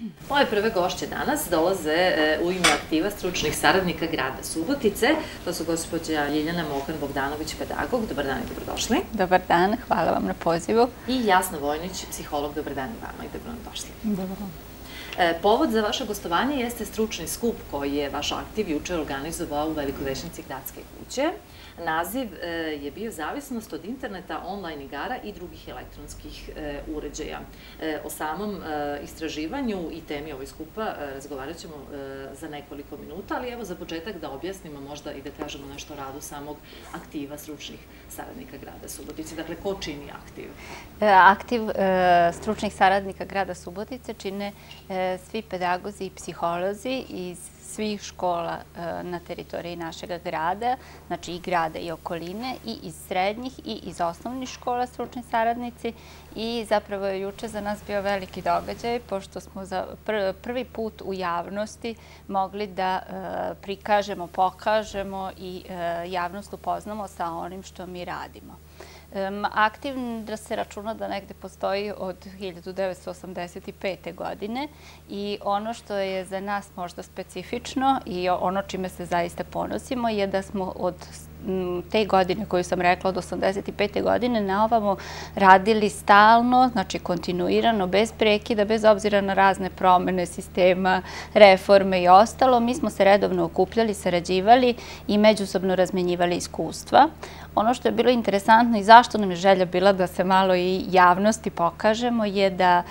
Moje prve gošće danas dolaze u ime aktiva stručnih saradnika grada Subotice. To su gospođa Ljiljana Mokan-Bogdanović, pedagog. Dobar dan i dobrodošli. Dobar dan, hvala vam na pozivu. I Jasna Vojnić, psiholog. Dobar dan i vama i dobrodošli. Dobar dan. Povod za vaše gostovanje jeste stručni skup koji je vaš aktiv juče organizovao u Velikoj većnici Gradske kuće. Naziv je bio Zavisnost od interneta, online igara i drugih elektronskih uređaja. O samom istraživanju i temi ovoj skupa razgovarat ćemo za nekoliko minuta, ali evo za početak da objasnimo možda i da kažemo nešto o radu samog aktiva stručnih saradnika grada Subotice. Dakle, ko čini aktiv? Aktiv stručnih saradnika grada Subotice čine svi pedagozi i psiholozi iz svih škola na teritoriji našeg grada, znači i grada i okoline, i iz srednjih i iz osnovnih škola stručni saradnici. I zapravo je juče za nas bio veliki događaj, pošto smo za prvi put u javnosti mogli da prikažemo, pokažemo i javnost upoznamo sa onim što mi radimo. Aktiv da se računa da negde postoji od 1985. godine i ono što je za nas možda specifično i ono čime se zaista ponosimo je da smo od te godine koju sam rekla, od 85. godine na ovamo radili stalno, znači kontinuirano, bez prekida, bez obzira na razne promene sistema, reforme i ostalo. Mi smo se redovno okupljali, sarađivali i međusobno razmenjivali iskustva. Ono što je bilo interesantno i zašto nam je želja bila da se malo i javnosti pokažemo je da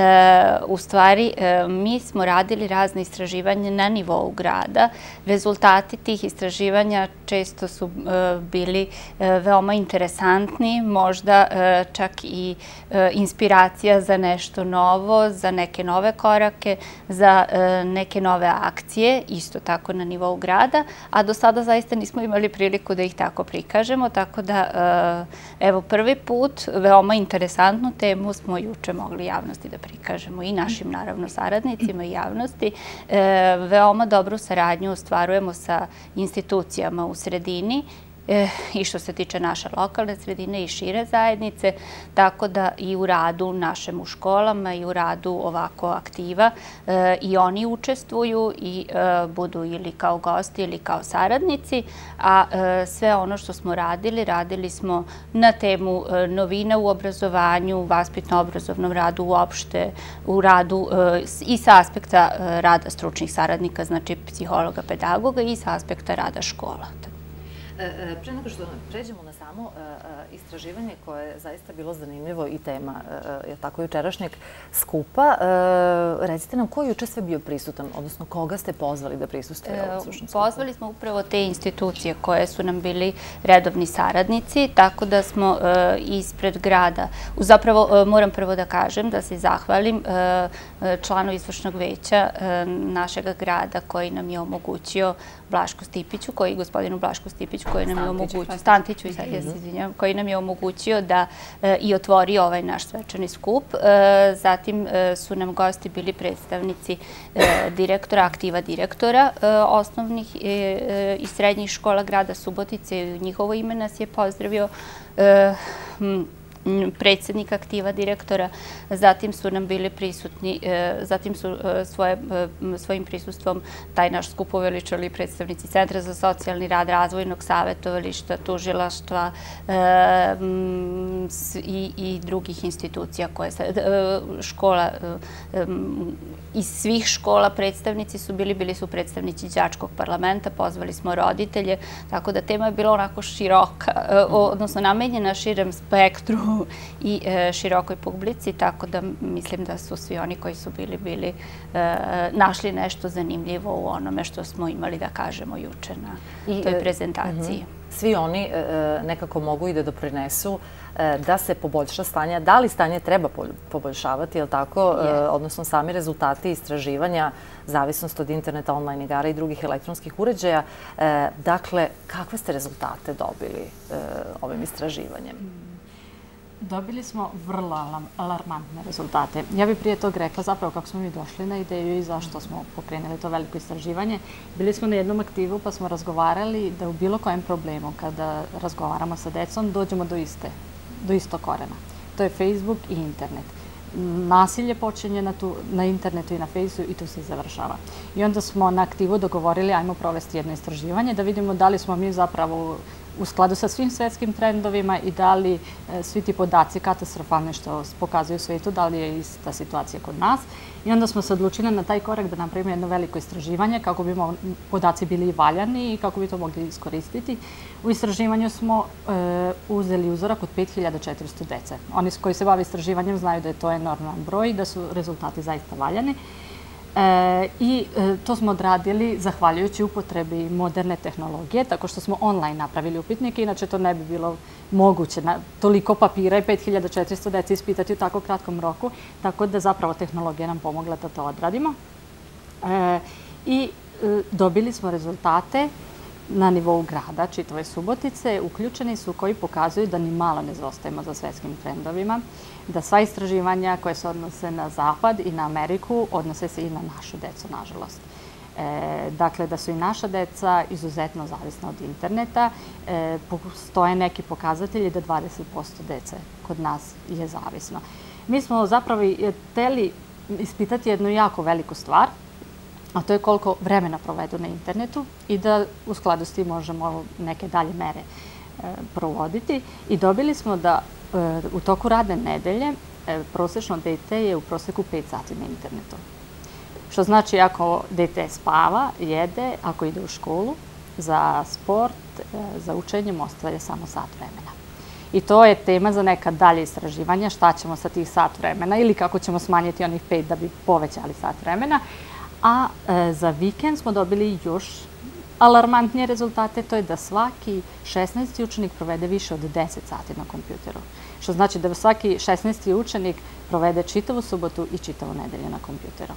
u stvari mi smo radili razne istraživanja na nivou grada. Rezultati tih istraživanja često su bili veoma interesantni, možda čak i inspiracija za nešto novo, za neke nove korake, za neke nove akcije, isto tako na nivou grada, a do sada zaista nismo imali priliku da ih tako prikažemo, tako da evo prvi put veoma interesantnu temu smo juče mogli javnosti da prikažemo i našim naravno saradnicima i javnosti. Veoma dobru saradnju ostvarujemo sa institucijama u sredini i što se tiče naše lokalne sredine i šire zajednice, tako da i u radu našem u školama i u radu ovako aktiva i oni učestvuju i budu ili kao gosti ili kao saradnici, a sve ono što smo radili, radili smo na temu novina u obrazovanju, vaspitno-obrazovnom radu uopšte, u radu i sa aspekta rada stručnih saradnika, znači psihologa, pedagoga i sa aspekta rada škola. Pre nego što pređemo na samo istraživanje koje je zaista bilo zanimljivo i tema tako jučerašnjeg skupa, recite nam ko je juče sve bio prisutan, odnosno koga ste pozvali da prisustuje ovom stručnom skupu? Pozvali smo upravo te institucije koje su nam bili redovni saradnici, tako da smo ispred grada, zapravo moram prvo da kažem, da se zahvalim članu izvršnog veća našeg grada koji nam je omogućio Blašku Stipiću, gospodinu Blašku Stipiću, koji nam je omogućio, Stantiću, koji nam je omogućio da i otvori ovaj naš svečani skup. Zatim su nam gosti bili predstavnici direktora, aktiva direktora osnovnih i srednjih škola grada Subotice i u njihovo ime nas je pozdravio predsjednik aktiva direktora, zatim su nam bili prisutni, zatim su svojim prisustvom taj naš skup uveličali predstavnici Centra za socijalni rad, Razvojnog savjetovališta, tužilaštva i drugih institucija škola. Iz svih škola predstavnici su bili su predstavnici đačkog parlamenta, pozvali smo roditelje, tako da tema je bila onako široka, odnosno namenjena širem spektru i širokoj publici, tako da mislim da su svi oni koji su bili našli nešto zanimljivo u onome što smo imali da kažemo juče na toj prezentaciji. Svi oni nekako mogu i da doprinesu da se poboljša stanje. Da li stanje treba poboljšavati, je li tako? Odnosno sami rezultati istraživanja, zavisnost od interneta, online igara i drugih elektronskih uređaja. Dakle, kakve ste rezultate dobili ovim istraživanjem? Dobili smo vrlo alarmantne rezultate. Ja bih prije tog rekla zapravo kako smo mi došli na ideju i zašto smo pokrenuli to veliko istraživanje. Bili smo na jednom aktivu pa smo razgovarali da u bilo kojem problemu kada razgovaramo sa decom dođemo do istog korena. To je Facebook i internet. nasilje počinje na internetu i na Fejsu i tu se završava. I onda smo na aktivu dogovorili ajmo provesti jedno istraživanje da vidimo da li smo mi zapravo u skladu sa svim svetskim trendovima i da li svi ti podaci katastrofalni što pokazuju u svetu, da li je ista situacija kod nas. I onda smo se odlučili na taj korak da napravimo jedno veliko istraživanje kako bi podaci bili valjani i kako bi to mogli iskoristiti. U istraživanju smo uzeli uzorak od 5400 dece. Oni koji se bave istraživanjem znaju da je to enorman broj i da su rezultati zaista valjani. I to smo odradili zahvaljujući upotrebi moderne tehnologije, tako što smo online napravili upitnike, inače to ne bi bilo moguće toliko papira i 5400 dece ispitati u tako kratkom roku, tako da zapravo tehnologija nam pomogla da to odradimo. I dobili smo rezultate na nivou grada, čitave Subotice, uključeni su koji pokazuju da ni malo ne zaostajemo za svetskim trendovima, da sva istraživanja koje se odnose na Zapad i na Ameriku odnose se i na našu decu, nažalost. Dakle, da su i naša deca izuzetno zavisna od interneta. Postoje neki pokazatelji da 20% dece kod nas je zavisno. Mi smo zapravo hteli ispitati jednu jako veliku stvar, a to je koliko vremena provedu na internetu i da u skladu s tim možemo neke dalje mere provoditi. I dobili smo da u toku radne nedelje prosečno dete je u proseku 5 sati na internetu. Što znači ako dete spava, jede, ako ide u školu, za sport, za učenje mu ostavlja samo sat vremena. I to je tema za neka dalje istraživanja, šta ćemo sa tih sat vremena ili kako ćemo smanjiti onih 5 da bi povećali sat vremena. A za vikend smo dobili još alarmantnije rezultate, to je da svaki 16. učenik provede više od 10 sati na kompjuteru. Što znači da svaki 16. učenik provede čitavu subotu i čitavu nedelju na kompjuteru.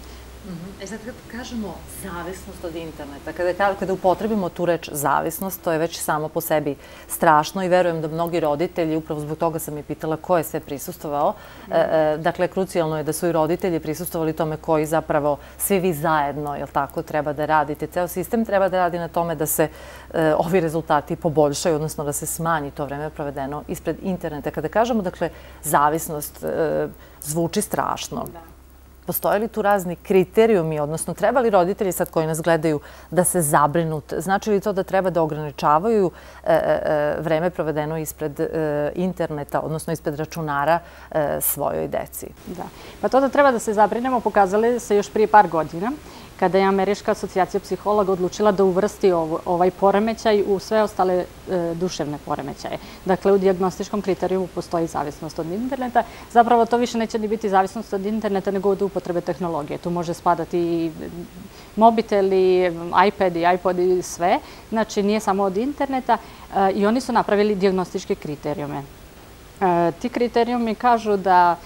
Sad kad kažemo zavisnost od interneta, kada upotrebimo tu reč zavisnost, to je već samo po sebi strašno i verujem da mnogi roditelji, upravo zbog toga sam i pitala ko je sve prisustvovao, dakle, krucijalno je da su i roditelji prisustvovali tome koji zapravo svi vi zajedno, jel tako, treba da radite. Ceo sistem treba da radi na tome da se ovi rezultati poboljšaju, odnosno da se smanji to vreme provedeno ispred interneta. Kada kažemo, dakle, zavisnost zvuči strašno. Postoje li tu razni kriterijumi, odnosno treba li roditelji sad koji nas gledaju da se zabrinu? Znači li to da treba da ograničavaju vreme provedeno ispred interneta, odnosno ispred računara svojoj deci? Da. Pa to da treba da se zabrinemo pokazali se još prije par godina, kada je Američka asocijacija psihologa odlučila da uvrsti ovaj poremećaj u sve ostale duševne poremećaje. Dakle, u dijagnostičkom kriterijumu postoji zavisnost od interneta. Zapravo to više neće ni biti zavisnost od interneta nego od upotrebe tehnologije. Tu može spadati i mobiteli, iPad i iPod i sve. Znači, nije samo od interneta i oni su napravili dijagnostičke kriterijume. Ti kriterijumi kažu da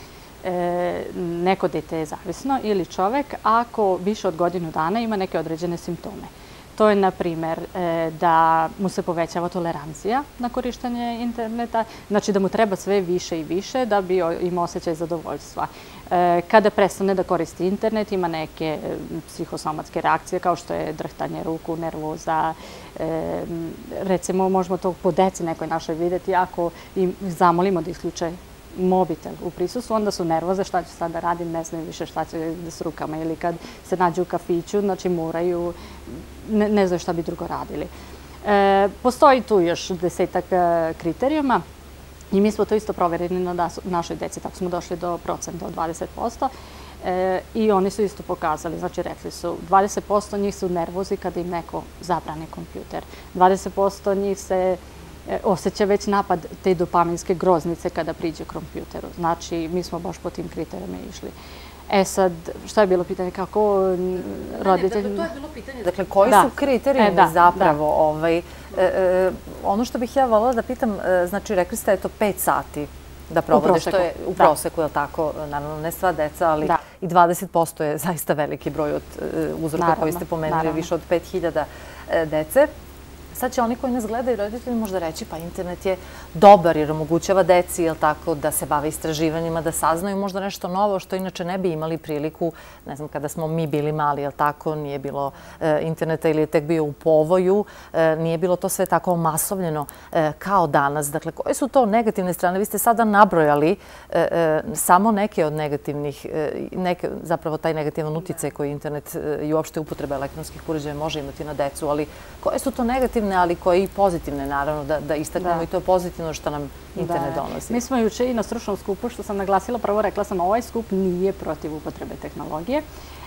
neko dete je zavisno ili čovek ako više od godinu dana ima neke određene simptome. To je, na primjer, da mu se povećava tolerancija na korištenje interneta, znači da mu treba sve više i više da bi imao osjećaj zadovoljstva. Kada prestane da koristi internet, ima neke psihosomatske reakcije kao što je drhtanje ruku, nervoza. Recimo, možemo to po deci nekoj našoj vidjeti ako im zamolimo da isključe mobitel u prisustvu, onda su nervoze, šta ću sad da radim, ne znaju više šta će s rukama ili kad se nađu u kafiću, znači moraju, ne znaju šta bi drugo radili. Postoji tu još 10-ak kriterijuma i mi smo to isto proverili na našoj deci, tako smo došli do procenta od 20% i oni su isto pokazali, znači rekli su 20% njih su nervozi kada im neko zabrani kompjuter, 20% njih se osjeća već napad te dopaminske groznice kada priđe kompjuteru. Znači, mi smo baš po tim kriterijama išli. Sad, šta je bilo pitanje? Kako roditelji... To je bilo pitanje. Dakle, koji su kriterijumi zapravo? Ono što bih ja voljela da pitam, znači, rekli ste je to 5 sati da provode, što je u proseku, je li tako? Naravno, ne sva deca, ali i 20% je zaista veliki broj od uzorka koji ste pomenuli, više od 5000 dece. sad će oni koji nas gledaju, roditelji, možda reći pa internet je dobar jer omogućava deci, jel tako, da se bave istraživanjima, da saznaju možda nešto novo što inače ne bi imali priliku, ne znam, kada smo mi bili mali, jel tako, nije bilo interneta ili je tek bio u povoju, nije bilo to sve tako masovljeno kao danas. Dakle, koje su to negativne strane? Vi ste sada nabrojali samo neke od negativnih, zapravo taj negativan uticaj koji internet i uopšte upotreba elektronskih uređaja može imati na decu, ali koje su to negativne, ali koje i pozitivne, naravno, da istaknemo i to je pozitivno što nam internet donosi. Mi smo juče i na stručnom skupu, što sam naglasila, prvo rekla sam, ovaj skup nije protiv upotrebe tehnologije.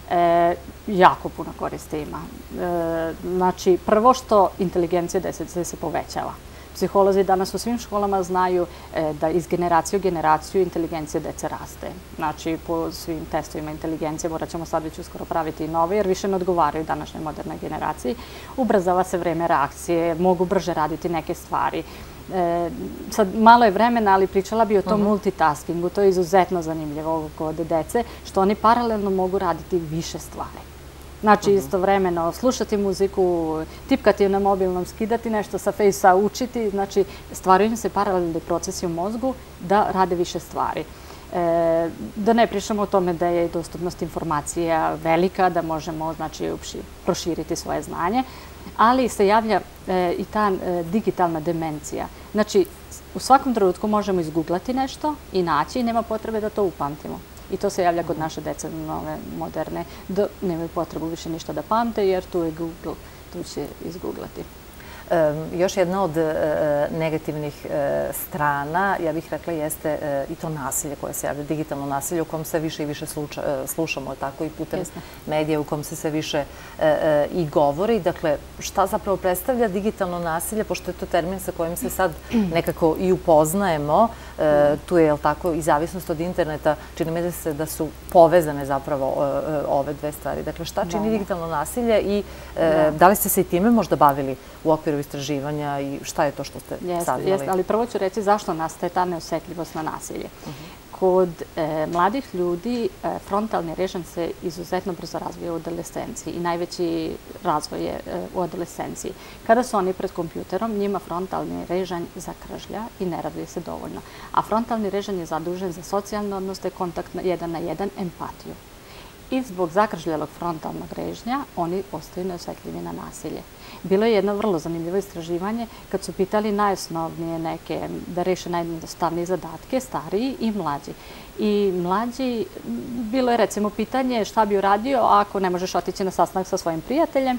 Jako puno koriste ima. Znači, prvo što inteligencija dece se povećava. Psiholozi danas u svim školama znaju da iz generacije u generaciju inteligencija dece raste. Znači, po svim testovima inteligencije, morat ćemo sad već uskoro praviti i nove, jer više ne odgovaraju današnjoj modernoj generaciji. Ubrzava se vreme reakcije, mogu brže raditi neke stvari. Sad, malo je vremena, ali pričala bi o tom multitaskingu. To je izuzetno zanimljivo kod dece, što oni paralelno mogu raditi više stvari. Znači, istovremeno slušati muziku, tipkati na mobilnom, skidati nešto sa Face-a, učiti. Znači, stvaraju se paralelni procesi u mozgu da rade više stvari. Da ne pričamo o tome da je dostupnost informacija velika, da možemo, znači, proširiti svoje znanje, ali se javlja i ta digitalna demencija. Znači, u svakom trenutku možemo izguglati nešto i naći i nema potrebe da to upamtimo. I to se javlja kod naše dece nove, moderne, da nemaju potrebu više ništa da pamte, jer tu je Google, tu će izguglati. Još jedna od negativnih strana, ja bih rekla, jeste i to nasilje koje se javlja, digitalno nasilje u kom se više i više slušamo, tako i putem medija u kom se sve više i govori. Dakle, šta zapravo predstavlja digitalno nasilje, pošto je to termin sa kojim se sad nekako i upoznajemo, tu je, jel tako, i zavisnost od interneta, čini mi se da su povezane zapravo ove dve stvari. Dakle, šta čini digitalno nasilje i da li ste se i time možda bavili u okviru istraživanja i šta je to što ste saznali? Jeste, ali prvo ću reći zašto nastaje ta neosetljivost na nasilje. Kod mladih ljudi frontalni režim se izuzetno brzo razvija u adolescenciji i najveći razvoj je u adolescenciji. Kada su oni pred kompjuterom, njima frontalni režim zakržlja i ne razvije se dovoljno. A frontalni režim je zadužen za socijalne odnose, kontakt jedan na jedan, empatiju. I zbog zakržljelog frontalnog režnja oni ostaju neosetljivi na nasilje. Bilo je jedno vrlo zanimljivo istraživanje kad su pitali najosnovnije neke da reše najjednostavnije zadatke, stariji i mlađi. I mlađi, bilo je recimo pitanje šta bi uradio ako ne možeš otići na sastanak sa svojim prijateljem,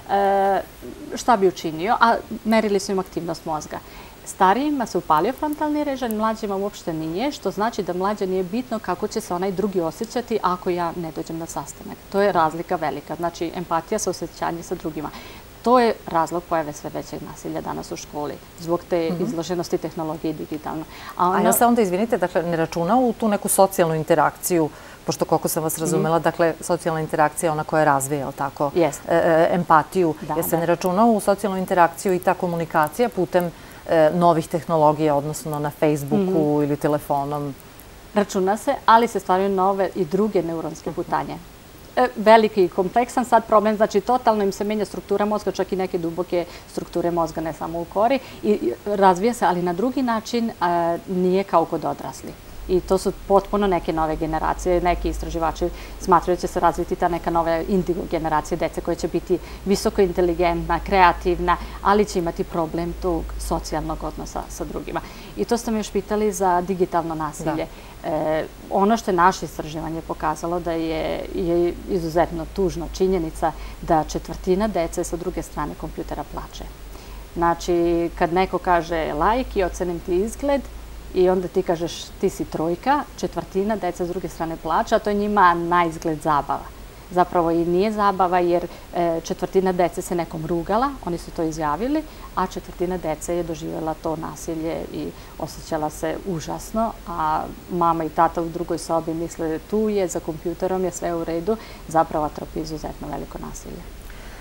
šta bi učinio, a merili su im aktivnost mozga. Starijima se upalio frontalni režim, mlađima uopšte nije, što znači da mlađe nije bitno kako će se onaj drugi osjećati ako ja ne dođem na sastanak. To je razlika velika. Znači, empatija sa osjećanjem sa drugima. To je razlog pojave sve većeg nasilja danas u školi, zbog te izloženosti tehnologije i digitalno. A ja se onda, izvinite, dakle, ne računa u tu neku socijalnu interakciju, pošto koliko sam vas razumela, dakle, socijalna interakcija je ona koja razvija, jel tako, empatiju. Jer se ne računa u socijalnu interakciju i ta komunikacija putem novih tehnologija, odnosno na Facebooku ili telefonom? Računa se, ali se stvaraju nove i druge neuronske putanje. Veliki i kompleksan sad problem, znači totalno im se menja struktura mozga, čak i neke duboke strukture mozga, ne samo u kori, i razvija se, ali na drugi način nije kao kod odrasli. I to su potpuno neke nove generacije. Neki istraživači smatraju da će se razviti ta neka nova indigo generacija dece koja će biti visoko inteligentna, kreativna, ali će imati problem tog socijalnog odnosa sa drugima. I to ste me još pitali za digitalno nasilje. Ono što je naše istraživanje pokazalo da je izuzetno tužno činjenica da četvrtina dece sa druge strane kompjutera plače. Znači, kad neko kaže like i ocenim ti izgled, i onda ti kažeš ti si trojka, četvrtina deca s druge strane plaća, a to je njima na izgled zabava. Zapravo i nije zabava jer četvrtina dece se nekom rugala, oni su to izjavili, a četvrtina dece je doživjela to nasilje i osjećala se užasno, a mama i tata u drugoj sobi misle tu je, za kompjuterom je sve u redu, zapravo trpi izuzetno veliko nasilje.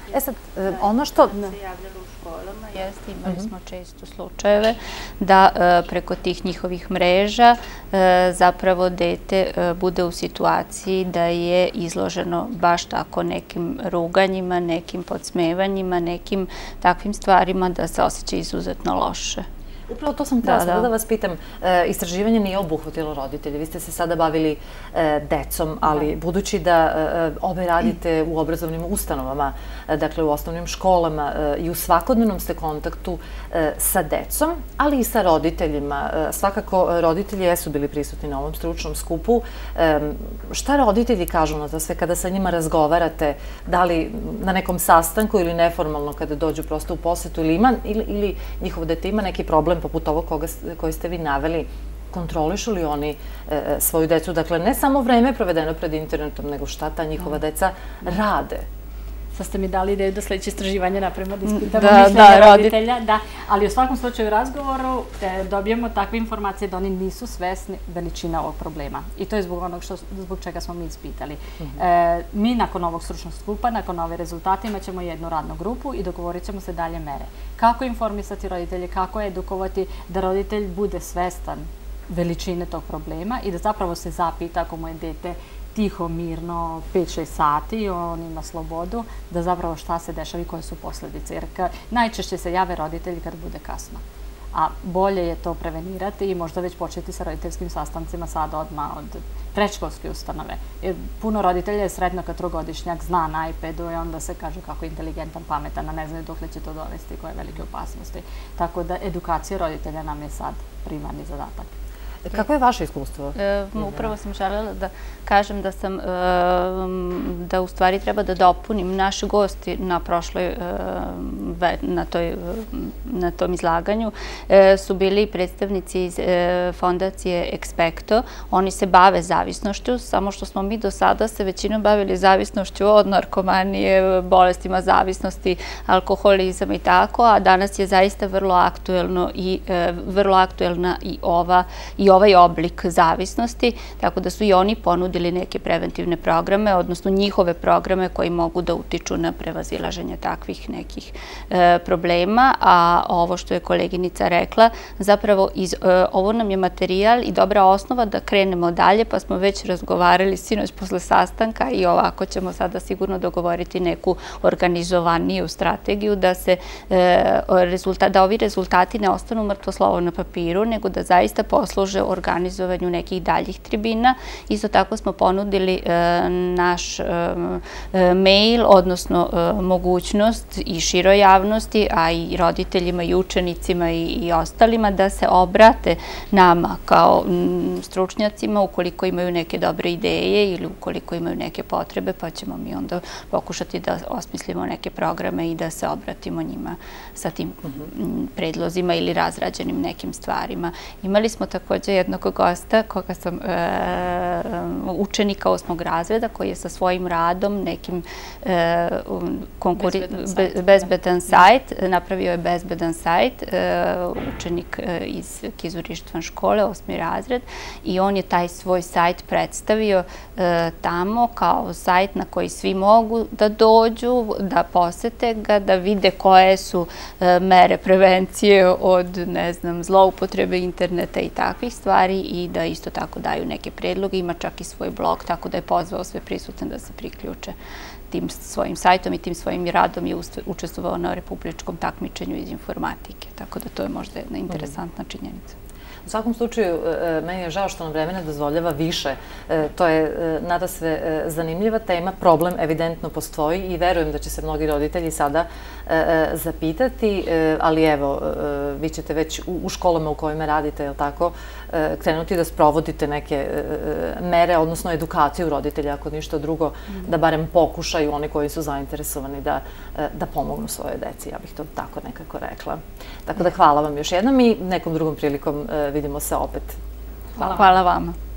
E sad, ono što... se javljalo u školama, jeste, imali smo često slučajeve da preko tih njihovih mreža zapravo dete bude u situaciji da je izloženo baš tako nekim ruganjima, nekim podsmevanjima, nekim takvim stvarima da se osjeća izuzetno loše. Upravo to sam htjela sada da vas pitam. Istraživanje nije obuhvatilo roditelje. Vi ste se sada bavili decom, ali budući da obe radite u obrazovnim ustanovama, dakle u osnovnim školama i u svakodnevnom ste kontaktu sa decom, ali i sa roditeljima. Svakako, roditelji jesu bili prisutni na ovom stručnom skupu. Šta roditelji kažu na to sve kada sa njima razgovarate? Da li na nekom sastanku ili neformalno kada dođu prosto u posetu ili njihovo dete ima neki problem poput ovog koji ste vi naveli, kontrolišu li oni svoju decu? Dakle, ne samo vreme provedeno pred internetom, nego šta ta njihova deca rade. Sad ste mi dali ideju da sledeće istraživanje napravimo, da ispitamo mišljenje roditelja. Da, ali u svakom slučaju u razgovoru dobijemo takve informacije da oni nisu svesni veličina ovog problema. I to je zbog čega smo mi ispitali. Mi nakon ovog stručnog skupa, nakon ove rezultate, imat ćemo jednu radnu grupu i dogovorit ćemo se dalje mere. Kako informisati roditelje, kako edukovati da roditelj bude svestan veličine tog problema i da zapravo se zapita ako mu je dete tiho, mirno, 5-6 sati, on ima slobodu, da zapravo šta se dešava i koje su posljedice. Jer najčešće se jave roditelji kad bude kasno. A bolje je to prevenirati i možda već početi sa roditeljskim sastancima sad odmah od predškolske ustanove. Jer puno roditelja je sretno kad trogodišnjak zna na iPadu i onda se kaže kako je inteligentan, pametan, a ne znaju dokle će to dovesti, koje velike opasnosti. Tako da edukacija roditelja nam je sad primarni zadatak. Kako je vaše iskustvo? Upravo sam želela da kažem da u stvari treba da dopunim naši gosti na tom izlaganju su bili predstavnici iz fondacije Expecto. Oni se bave zavisnošću, samo što smo mi do sada se većinom bavili zavisnošću od narkomanije, bolestima zavisnosti, alkoholizam i tako, a danas je zaista vrlo aktuelna i ovaj oblik zavisnosti, tako da su i oni ponudili neke preventivne programe, odnosno njihove programe koji mogu da utiču na prevazilaženje takvih nekih problema, a ovo što je koleginica rekla, zapravo ovo nam je materijal i dobra osnova da krenemo dalje, pa smo već razgovarali sinoć posle sastanka i ovako ćemo sada sigurno dogovoriti neku organizovaniju strategiju da ovi rezultati ne ostanu mrtvo slovo na papiru, nego da zaista posluže organizovanju nekih daljih tribina. Isto tako smo ponudili naš mail, odnosno mogućnost i široj javnosti, a i roditeljima i učenicima i ostalima da se obrate nama kao stručnjacima ukoliko imaju neke dobre ideje ili ukoliko imaju neke potrebe, pa ćemo mi onda pokušati da osmislimo neke programe i da se obratimo njima sa tim predlozima ili razrađenim nekim stvarima. Imali smo također jednog gosta koga sam učenika 8. razreda koji je sa svojim radom nekim bezbedan sajt, napravio je bezbedan sajt, učenik iz Kizurištvan škole, 8. razred, i on je taj svoj sajt predstavio tamo kao sajt na koji svi mogu da dođu, da posete ga, da vide koje su mere prevencije od, ne znam, zloupotrebe interneta i takvih stvari i da isto tako daju neke predloge. Ima čak i svoj blog, tako da je pozvao sve prisutne da se priključe tim svojim sajtom i tim svojim radom je učestvovao na republičkom takmičenju iz informatike. Tako da to je možda jedna interesantna činjenica. U svakom slučaju, meni je žao što nam vremena dozvoljava više. To je nadasve zanimljiva tema. Problem evidentno postoji i verujem da će se mnogi roditelji sada zapitati, ali evo, vi ćete već u školama u kojima radite, jel tako, krenuti da sprovodite neke mere, odnosno edukaciju roditelja, ako ništa drugo, da barem pokušaju oni koji su zainteresovani da pomognu svoje deci. Ja bih to tako nekako rekla. Tako da hvala vam još jednom i nekom drugom prilikom vidimo se opet. Hvala vama.